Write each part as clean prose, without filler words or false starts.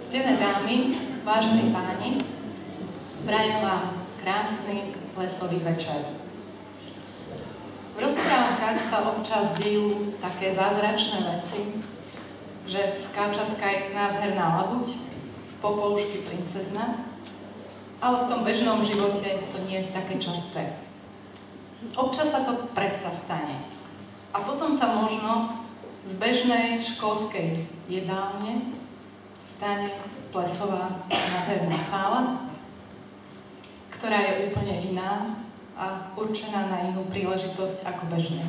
Ctené dámy, vážení páni, prajem vám krásny lesový večer. V rozprávkach sa občas dejú také zázračné veci, že skáčatka je nádherná labuť, z popolušky princezna, ale v tom bežnom živote to nie je také časté. Občas sa to predsa stane. A potom sa možno z bežnej školskej jedálne stane plesová nádherná sála, ktorá je úplne iná a určená na inú príležitosť ako bežne.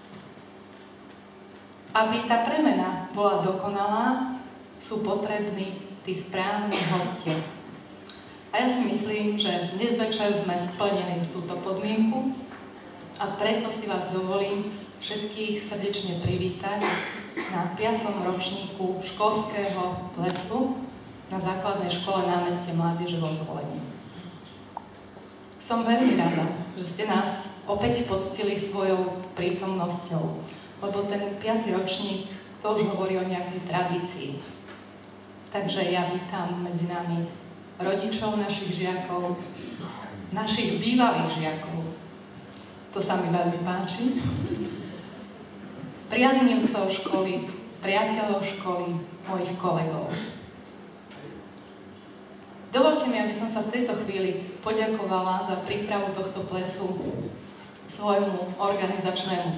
Aby tá premena bola dokonalá, sú potrební tí správni hostia. A ja si myslím, že dnes večer sme splnili túto podmienku a preto si vás dovolím všetkých srdečne privítať na 5. ročníku školského plesu na základnej škole Námestie Mládeže vo Zvolení. Som veľmi rada, že ste nás opäť poctili svojou prítomnosťou, lebo ten 5. ročník to už hovorí o nejakej tradícii. Takže ja vítam medzi nami rodičov našich žiakov, našich bývalých žiakov. To sa mi veľmi páči. Priaznivcov školy, priateľov školy, mojich kolegov. Dovoľte mi, aby som sa v tejto chvíli poďakovala za prípravu tohto plesu svojmu organizačnému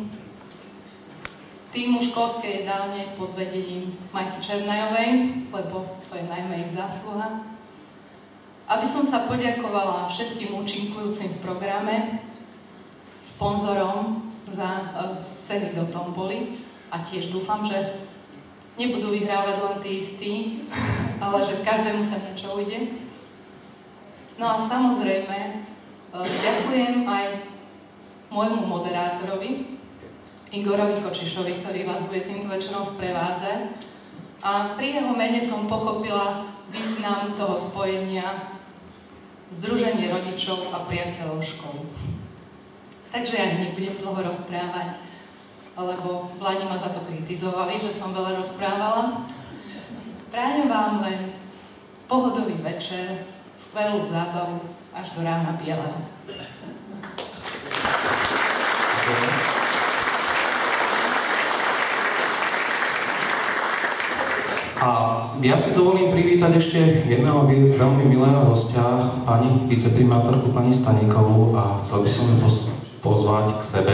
tímu školskej jedálne pod vedením Majky Černajovej, lebo to je najmä ich zásluha. Aby som sa poďakovala všetkým účinkujúcim v programe, sponzorom za ceny do tomboly a tiež dúfam, že nebudú vyhrávať len tí istí, ale že každému sa niečo ujde. No a samozrejme ďakujem aj môjmu moderátorovi Igorovi Kočišovi, ktorý vás bude týmto večerom sprevádzať. A pri jeho mene som pochopila význam toho spojenia Združenie rodičov a priateľov školy. Takže ja nebudem dlho rozprávať, lebo v Lani ma za to kritizovali, že som veľa rozprávala. Prajem vám len pohodový večer, skvelú zábavu až do rána bieleho. A ja si dovolím privítať ešte jedného veľmi milého hostia, pani viceprimátorku, pani Staníkovú, a chcel by som ju pozvať k sebe.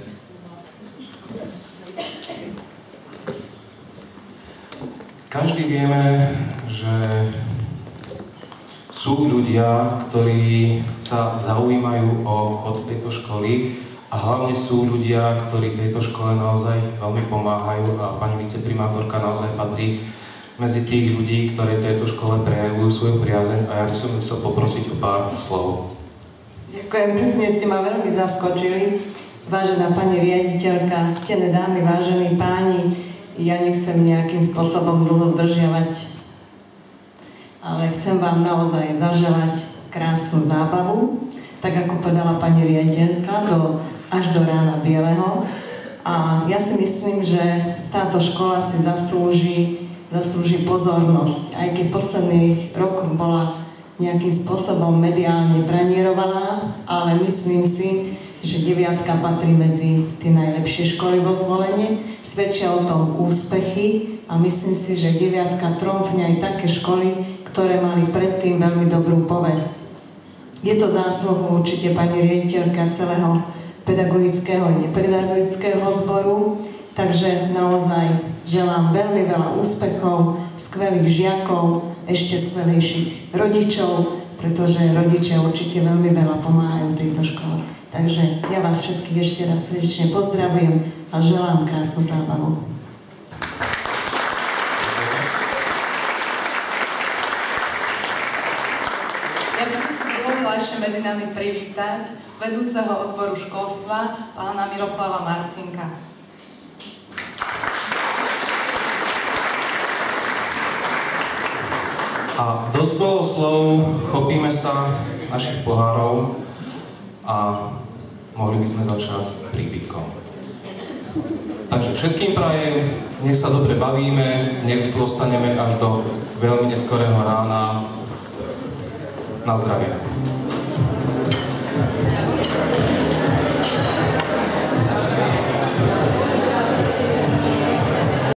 Každý vieme, že sú ľudia, ktorí sa zaujímajú o chod tejto školy a hlavne sú ľudia, ktorí tejto škole naozaj veľmi pomáhajú a pani viceprimátorka naozaj patrí medzi tých ľudí, ktorí tejto škole prejavujú svoju priazeň, a ja by som chcel poprosiť o pár slov. Ďakujem, pekne ste ma veľmi zaskočili. Vážená pani riaditeľka, ctené dámy, vážení páni, ja nechcem nejakým spôsobom dlho zdržiavať, ale chcem vám naozaj zaželať krásnu zábavu, tak ako povedala pani riaditeľka, až do rána bieleho. A ja si myslím, že táto škola si zaslúži pozornosť, aj keď posledný rok bola nejakým spôsobom mediálne pranierovaná, ale myslím si, že 9 patrí medzi tie najlepšie školy vo Zvolenie, svedčia o tom úspechy a myslím si, že 9 tromfne aj také školy, ktoré mali predtým veľmi dobrú povesť. Je to zásluhou určite pani riaditeľka celého pedagogického a nepedagogického zboru, takže naozaj želám veľmi veľa úspechov, skvelých žiakov, ešte skvelejších rodičov, pretože rodičia určite veľmi veľa pomáhajú tejto škole. Takže ja vás všetkých ešte raz srdečne pozdravujem a želám krásnu zábavu. Ja by som sa dovolila ešte medzi nami privítať vedúceho odboru školstva, pána Miroslava Marcinka. A dosť bolo slov, chopíme sa našich pohárov a mohli by sme začať príbytkom. Takže všetkým prajem, nech sa dobre bavíme, nech tu ostaneme až do veľmi neskorého rána. Na zdravie.